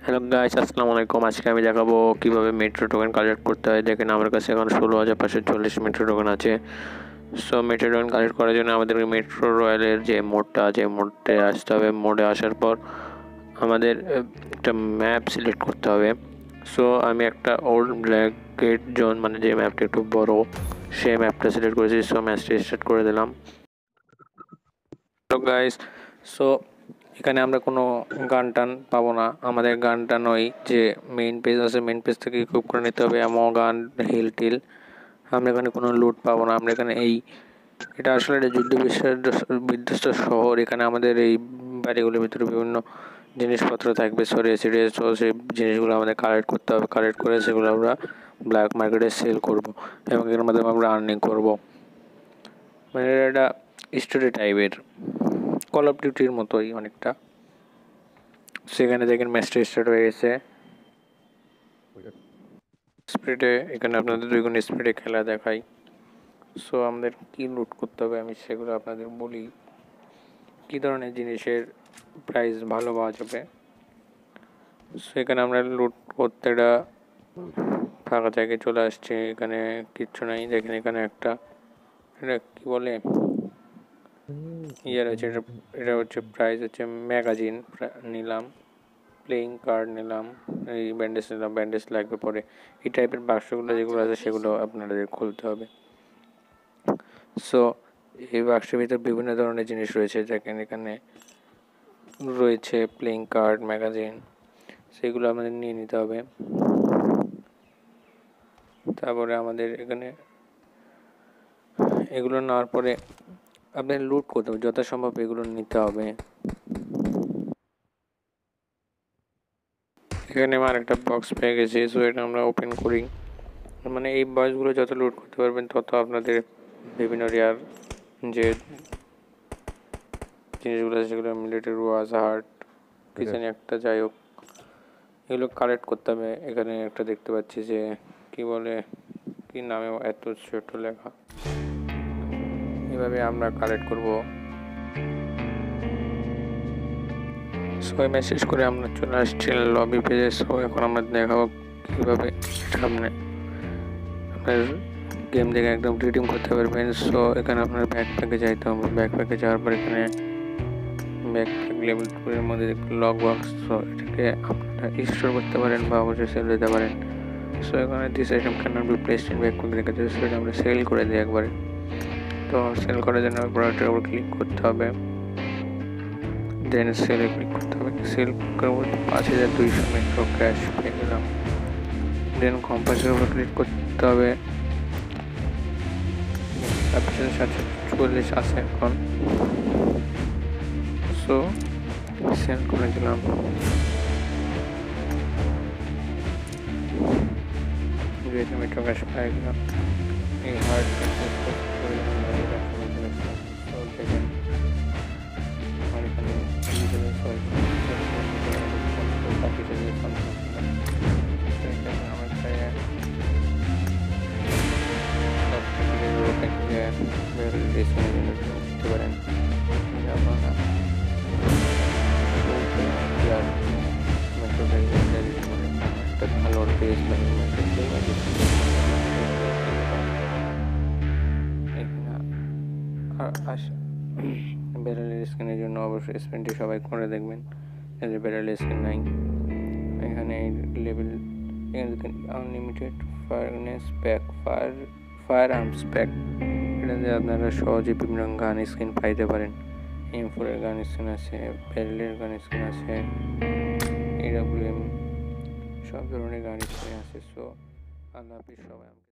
Hello guys, আসসালামু আলাইকুম। আজকে আমি দেখাবো কিভাবে মেট্রো টোকেন কালেক্ট করতে হয়। দেখেন আমার কাছে এখন 16,540 মেট্রো টোকেন আছে। সো মেট্রো টোকেন কালেক্ট করার জন্য আমাদের মেট্রো রয়্যালের যে মোডটা আছে মোডে আসতে হবে। মোডে আসার পর আমাদের একটা ম্যাপ সিলেক্ট করতে হবে। সো আমি একটা ওল্ড ব্ল্যাক গেট জোন, মানে যে ম্যাপটা একটু বড়, সেই ম্যাপটা সিলেক্ট করেছি। সো ম্যাচটা স্টার্ট করে দিলাম। হ্যালো গাইস, সো এখানে আমরা কোনো গান টান পাবো না। আমাদের গান টান ওই যে মেইন পেজ আছে, মেইন পেজ থেকে ইকুইপ করে নিতে হবে। এমন গান, হিল টিল আমরা এখানে কোনো লুট পাবো না। আমরা এখানে এটা আসলে একটা যুদ্ধ বিধ্বস্ত শহর। এখানে আমাদের এই বাড়িগুলোর ভিতরে বিভিন্ন জিনিসপত্র থাকবে, ছড়িয়ে ছিটিয়ে। তো সেই জিনিসগুলো আমাদের কালেক্ট করতে হবে। কালেক্ট করে সেগুলো আমরা ব্ল্যাক মার্কেটে সেল করব এবং এর মাধ্যমে আমরা আর্নিং করব। মানে এটা স্টোরি টাইপের, কল অফ ডিউটির মতোই অনেকটা। সেখানে দেখেন ম্যাচটা স্টার্ট হয়ে গেছে। স্পিডে এখানে আপনাদের 2 গুণ স্পিডে খেলা দেখাই। সো আমাদের কি লুট করতে হবে আমি সেগুলো আপনাদের বলি। কী ধরনের জিনিসের প্রাইস ভালো পাওয়া যাবে। সেখানে আমরা লুট করতে একটা ফাঁকা জায়গায় চলে আসছে। এখানে কিচ্ছু নাই। দেখেন এখানে একটা, এটা কী বলে, ইয়ার আছে। এটা হচ্ছে প্রাইস হচ্ছে ম্যাগাজিন নিলাম, প্লেইং কার্ড নিলাম, এই ব্যান্ডেজ নিলাম, ব্যান্ডেজ লাগবে পরে। এই টাইপের বাক্সগুলো যেগুলো আছে সেগুলো আপনাদের খুলতে হবে। সো এই বাক্সের ভিতরে বিভিন্ন ধরনের জিনিস রয়েছে। দেখেন এখানে রয়েছে প্লেইং কার্ড, ম্যাগাজিন, সেগুলো আমাদের নিয়ে নিতে হবে। তারপরে আমাদের এখানে এগুলো নেওয়ার পরে আপনাদের লুট করতে হবে, যথাসম্ভব এগুলো নিতে হবে। এখানে আমার একটা বক্স পেয়ে গেছি। সো এটা আমরা ওপেন করি। মানে এই বক্সগুলো যত লুট করতে পারবেন তত আপনাদের বিভিন্ন রেয়ার যে জিনিসগুলো আছে সেগুলো মিলিটারি ওয়াজ হার্ট কি জানি একটা, যাই হোক এগুলো কালেক্ট করতে হবে। এখানে একটা দেখতে পাচ্ছি যে কি বলে, কি নামে এত ছোট লেখা। এভাবে আমরা কালেক্ট করব। সবাই মেসেজ করে আমরা চলে আসছি লবি পেজে। সো এখন আমরা দেখাবো কীভাবে সামনে আপনার গেম থেকে একদম রিডিম করতে পারবেন। সো এখানে আপনার ব্যাকপ্যাকে যাইতে হবে। ব্যাকপ্যাকে যাওয়ার পর এখানে ব্যাকপ্যাক লেভেল 2 এর মধ্যে লক বক্স। সো এটাকে আপনারা স্টোর করতে পারেন বা অবশ্যই সেল দিতে পারেন। সো এখানে this item cannot be placed in backpack লেখা আছে, সেটা আমরা সেল করে দিই একবারে। তো সেল করার জন্য প্রোডাক্টের উপর ক্লিক করতে হবে, দেন সেলে ক্লিক করতে হবে। সেল করবো 5,200 মেট্রো ক্যাশ পেয়ে গেলাম। দেন কম্পাসের উপর ক্লিক করতে হবে। 744 আছে এখন। সো সেল করে দিলাম। মেট্রো ক্যাশ পেয়ে গেলাম। এই হার্ড করতে পারেন। ভালো টেস্ট ব্যারেলের স্কিনের জন্য অবশ্যই স্পিনটি সবাই করে দেখবেন। এই যে ব্যারেলের স্কিন নাই এখানে লেভেল। এখানে দেখেন আনলিমিটেড ফায়ারনেস প্যাক, ফায়ার আর্মস প্যাক। এটাতে আপনারা সহজে বিভিন্ন গান স্কিন পাইতে পারেন। M4 এর গান স্কিন আছে, ব্যারেলের গান স্কিন আছে, AWM সব ধরনের গান স্কিন আছে। সো আল্লাহ হাফিজ সবাই।